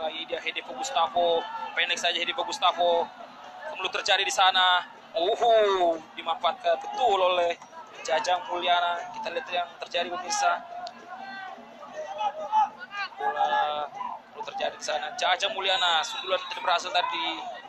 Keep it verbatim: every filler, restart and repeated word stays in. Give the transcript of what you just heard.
lagi dia Hedipo Gustavo, pendek saja Hedipo Gustavo. Kemudian terjadi di sana. Uhu, dimanfaatkan betul oleh Jajang Mulyana. Kita lihat yang terjadi pemirsa. Bola perlu terjadi di sana. Jajang Mulyana, sundulan tidak berhasil tadi.